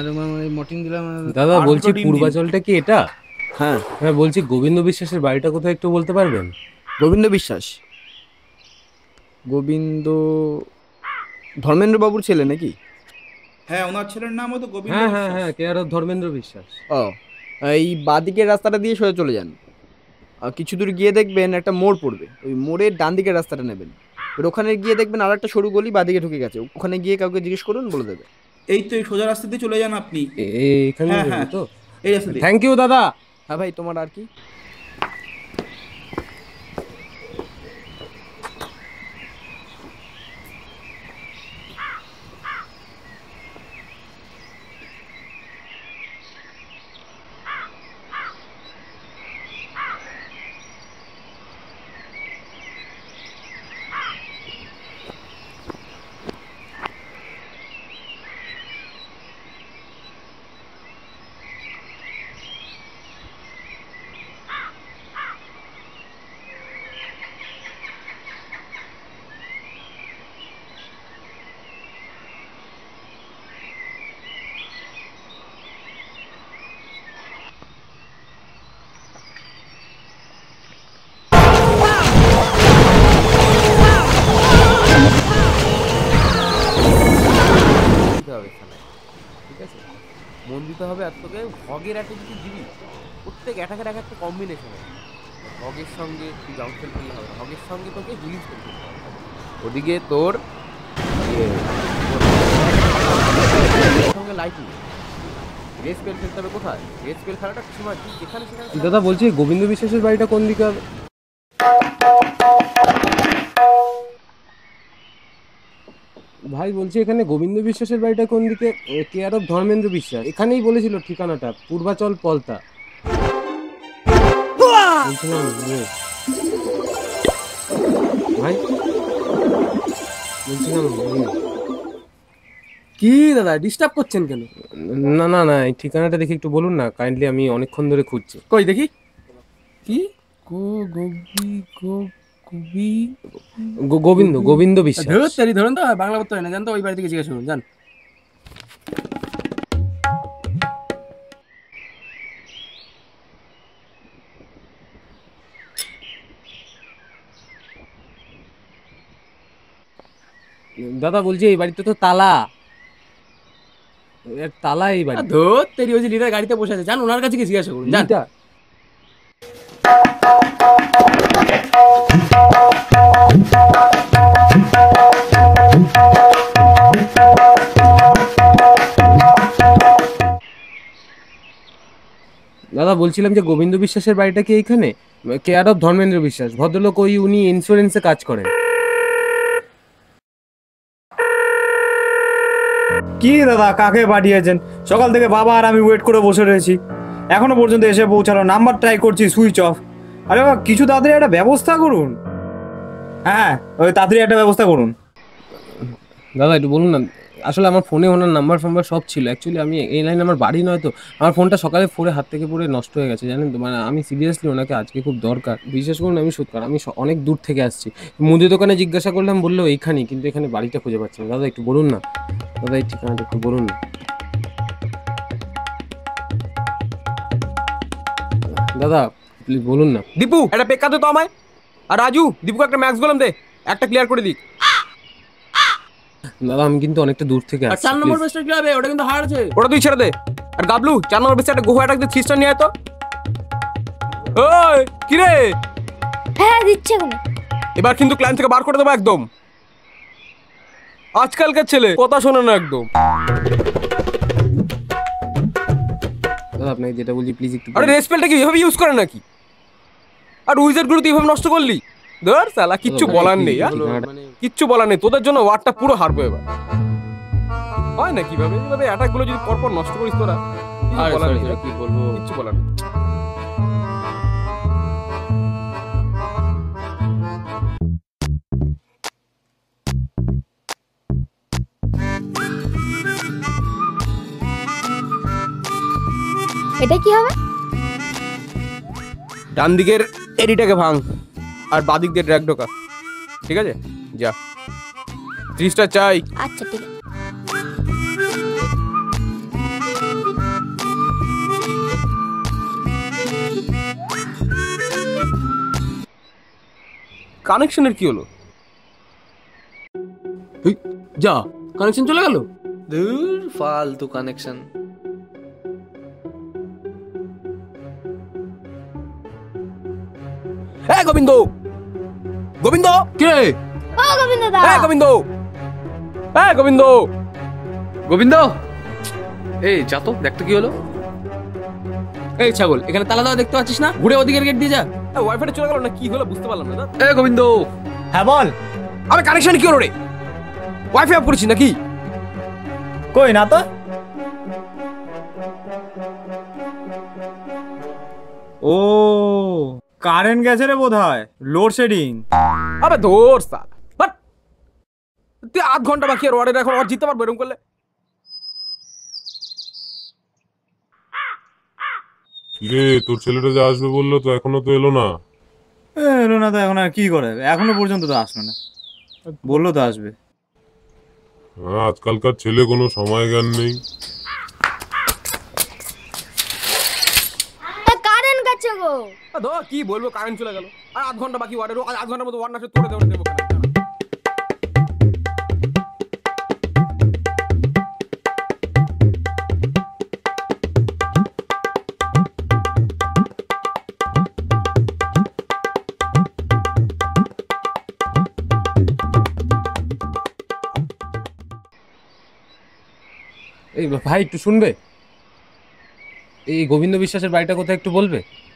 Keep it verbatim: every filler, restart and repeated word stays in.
তোমার মর্টিং দিলাম। দাদা বলছি পূর্বাচলটা কি এটা? হ্যাঁ হ্যাঁ বলছি গোবিন্দ বিশ্বাসের বাড়িটা কোথায় একটু বলতে পারবেন? গোবিন্দ বিশ্বাস, গোবিন্দ ধর্মেন্দ্র বাবুর ছেলে নাকি? হ্যাঁ, ওনার ছেলের নামও তো গোবিন্দ হ্যাঁ হ্যাঁ বিশ্বাস। হ্যাঁ, কে আর ধর্মেন্দ্র বিশ্বাস। ও, এই বাঁদিকের রাস্তাটা দিয়ে সোজা চলে যান, আর কিছু দূর গিয়ে দেখবেন একটা মোড় পড়বে, ওই মোড়ের ডান দিকের রাস্তাটা নেবেন, এবার ওখানে গিয়ে দেখবেন আর একটা সরু গলি বাঁদিকে ঢুকে গেছে, ওখানে গিয়ে কাউকে জিজ্ঞেস করুন, বলে দেবে। এই তো এই সোজা রাস্তা দিয়ে চলে যান আপনি। এ- এখানে হ্যাঁ যাবো হ্যাঁ, তো? এই রাস্তা দিয়ে। থ্যাংক ইউ দাদা। হ্যাঁ ভাই, তোমার আর কি? ঠিক আছে, মন দিতে হবে। আর তোকে হগের একটা যদি দিবি, প্রত্যেক অ্যাটাকের এক একটা কম্বিনেশন আছে। হগের সঙ্গে তুই জাম্প ফেল করলে হবে, হগের সঙ্গে তোকে হিলিং ফেল করতে হবে। ওদিকে তোর সঙ্গে লাইটিং রেস পেল ফেলতে হবে। কোথায় রেস পেল খেলাটা সময় তুই যেখানে সেখানে। দাদা বলছি গোবিন্দ বিশ্বাসের বাড়িটা কোন দিকে হবে? ভাই বলছি এখানে গোবিন্দ বিশ্বাসের বাড়িটা কোন দিকে? কেয়ার অফ ধর্মেন্দ্র বিশ্বাস, এখানেই বলেছিল ঠিকানাটা, পূর্বাচল পলতা। বলছিলাম ইয়ে, ভাই বলছিলাম ইয়ে, কি দাদা ডিস্টার্ব করছেন কেন? না না না, এই ঠিকানাটা দেখি একটু বলুন না কাইন্ডলি, আমি অনেকক্ষণ ধরে খুঁজছি। কই দেখি। কি গো গবি গো কবি গো- গোবিন্দ গোবিন্দ বিশ্বাস। ধরুন ধরুন তো বাংলা বলতে হয় না, জান তো ওই বাড়ি থেকে জিজ্ঞাসা করুন, জান। দাদা বলছি এই বাড়িতে তো তালা, এর তালা এই বাড়ি। ধর তেরি ওই যে লিডার গাড়িতে বসে আছে, জান ওনার কাছে গিয়ে জিজ্ঞাসা করুন, জান। লিডার? দাদা বলছিলাম যে গোবিন্দ বিশ্বাসের বাড়িটা কি এইখানে? কেয়ার অফ ধর্মেন্দ্র বিশ্বাস, ভদ্রলোক ওই, উনি ইন্স্যুরেন্সে কাজ করেন। কি দাদা, কাকে পাঠিয়েছেন? সকাল থেকে বাবা আর আমি ওয়েট করে বসে রয়েছি, এখনো পর্যন্ত এসে পৌঁছালো। নাম্বার ট্রাই করছি, সুইচ অফ। আরে বাবা, কিছু তাড়াতাড়ি একটা ব্যবস্থা করুন। হ্যাঁ, ওই তাড়াতাড়ি একটা ব্যবস্থা করুন। দাদা একটু বলুন না, আসলে আমার ফোনে ওনার নাম্বার ফাম্বার সব ছিল। অ্যাকচুয়ালি আমি এই লাইন আমার বাড়ি নয় তো, আমার ফোনটা সকালে পড়ে হাত থেকে পড়ে নষ্ট হয়ে গেছে, জানেন তো। মানে আমি সিরিয়াসলি ওনাকে আজকে খুব দরকার, বিশ্বাস করুন। আমি সত্যি আমি স- অনেক দূর থেকে আসছি, মুদি দোকানে জিজ্ঞাসা করলাম, বললো এইখানেই, কিন্তু এখানে বাড়িটা খুঁজে পাচ্ছি না। দাদা একটু বলুন না, দাদা এই ঠিকানাটা একটু বলুন না দাদা, প্লিজ বলুন না। দীপু একটা পেক্কা দে তো আমায়। আর রাজু, দীপুকে একটা ম্যাক্স গোলাম দে, একটা ক্লিয়ার করে দিক। দাদা আমি কিন্তু অনেকটা দূর থেকে আর আসছি, চার নম্বর please। বেস্টার কি হবে? ওটা কিন্তু হার আছে, ওটা তুই ছেড়ে দে। আর গাবলু, চার নম্বর বেস্টার একটা গোহা অ্যাটাক দিয়ে থ্রি স্টার নিয়ে আয় তো। ওই কি রে, হ্যাঁ দিচ্ছে এখন। এবার কিন্তু ক্লায়েন্ট থেকে বার করে দেবো একদম। আজকালকার ছেলে কথা শোনে না একদম। দাদা আপনাকে যেটা বলছি প্লিজ একটু। আরে রেসপেলটা কি এভাবে ইউজ করে নাকি? আর উইজার্ড গুলো তুই এভাবে নষ্ট করলি? ধর সালা, কিচ্ছু বলার নেই। কিচ্ছু বলার নেই, তোদের জন্য ওয়ার্ডটা পুরো হারবো এবার। হয় না কিভাবে এভাবে অ্যাটাক গুলো যদি পরপর নষ্ট করিস তোরা, কিছু বলার নেই, কি বলবো, কিচ্ছু বলার নেই। এটা কি হবে? ডান দিকের এডিটাকে ভাঙ আর বাদিক দিয়ে ড্র্যাগ ঢোকা, ঠিক আছে? যা, থ্রি স্টার চাই। আচ্ছা ঠিক আছে। কানেকশনের কি হলো? এই, যা কানেকশন চলে গেল। দূর ফালতু কানেকশন। হ্যাঁ গোবিন্দ, গোবিন্দ কে? ও গোবিন্দ দা, হ্যাঁ গোবিন্দ, হ্যাঁ গোবিন্দ। গোবিন্দ, এই যা তো, দেখ তো কি হলো। এই ছাগল, এখানে তালা দেওয়া দেখতে পাচ্ছিস না? ঘুরে ওদিকের গেট দিয়ে যা। ওয়াইফাইটা চলে গেল না, কি হলো বুঝতে পারলাম না। এ গোবিন্দ, হ্যাঁ বল। আমি কানেকশন কি হলো রে? ওয়াইফাই অফ করেছি নাকি? কই না তো। ও কারেন্ট গেছে রে বোধ হয়, লোডশেডিং। আবে ধর সালা, বাট তুই আধ ঘন্টা বাকি আর ওয়ার্ডের এখন আর জিততে পারবো এরকম করলে? কিরে তোর ছেলেটা যে আসবে বললো তো এখনো তো এলো না। এ, এলো না তো এখন আর কি করে, এখনো পর্যন্ত তো আসলো না, বললো তো আসবে। হ্যাঁ, আজকালকার ছেলে কোনো সময় জ্ঞান নেই। কারেন্ট গেছে গো। আ, ধর কি বলবো, কারেন্ট চলে গেল আর আধ ঘন্টা বাকি ওয়ার্ডের, আধ ঘন্টার মতো ওয়ার্ড না তোড়ে দেওয়া দেবো। এই ভাই একটু শুনবে, এই গোবিন্দ বিশ্বাসের বাড়িটা কোথায় একটু বলবে?